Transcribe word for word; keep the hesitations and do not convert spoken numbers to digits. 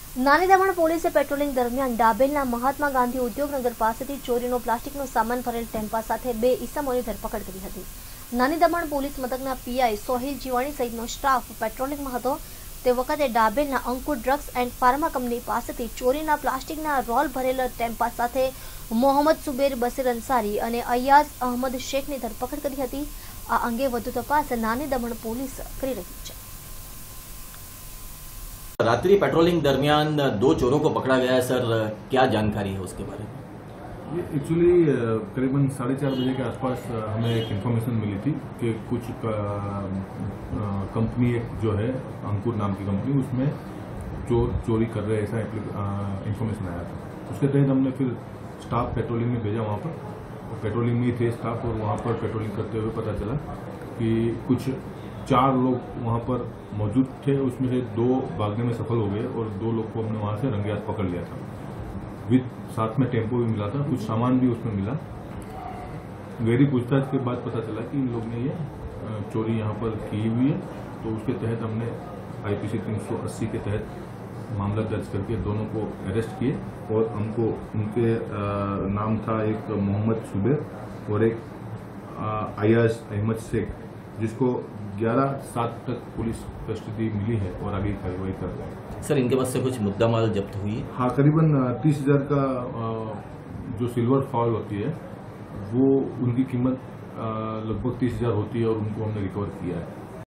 નાની દમણ પોલીસે પેટ્રોલિંગ દરમિયાન ડાબેલના મહાત્મા ગાંધી ઉદ્યોગનગર પાસેથી ચોરીનો પ્લાસ્ટિકનો સામાન ભરેલ ટેમ્પા સાથે બે ઈસમોની ધરપકડ કરી હતી. નાની દમણ પોલીસ મથકના પીઆઈ સોહિલ જીવાણી સહિતનો સ્ટાફ પેટ્રોલિંગમાં હતો. તે વખતે ડાબેલના Ankur drugs and pharma company પાસેથી ચોરીના પ્લાસ્ટિકના રોલ ભરેલ ટેમ્પા સાથે મોહમ્મદ સુબેર બશીર અંસારી અને અયાઝ અહમદ શેખની ધરપકડ કરી હતી. આ અંગે વધુ તપાસ નાની દમણ પોલીસ કરી રહી છે. रात्रि पेट्रोलिंग दरमियान दो चोरों को पकड़ा गया है सर, क्या जानकारी है उसके बारे में? ये एक्चुअली करीबन साढ़े चार बजे के आसपास हमें एक इन्फॉर्मेशन मिली थी कि कुछ कंपनी एक जो है अंकुर नाम की कंपनी, उसमें चोर चोरी कर रहे ऐसा इन्फॉर्मेशन आया था. उसके तहत हमने फिर स्टाफ पेट्रोलिंग में भेजा वहाँ पर. पेट्रोलिंग में थे स्टाफ और वहाँ पर पेट्रोलिंग करते हुए पता चला कि कुछ चार लोग वहाँ पर मौजूद थे. उसमें से दो भागने में सफल हो गए और दो लोग को हमने वहाँ से रंगे हाथ पकड़ लिया था. विद साथ में टेम्पो भी मिला था, कुछ सामान भी उसमें मिला. गहरी पूछताछ के बाद पता चला कि इन लोग ने ये चोरी यहाँ पर की हुई है. तो उसके तहत हमने आईपीसी तीन सौ अस्सी के तहत मामला दर्ज करके दोनों को अरेस्ट किए और हमको उनके नाम था एक मोहम्मद सुबेर और एक अयाज अहमद शेख, जिसको ग्यारह सात तक पुलिस कस्टडी मिली है और आगे कार्रवाई कर रहे हैं. सर, इनके पास से कुछ मुद्दा माल जब्त हुई है? हाँ, करीबन तीस हजार का जो सिल्वर फॉल होती है वो उनकी कीमत लगभग तीस हजार होती है और उनको हमने रिकवर किया है.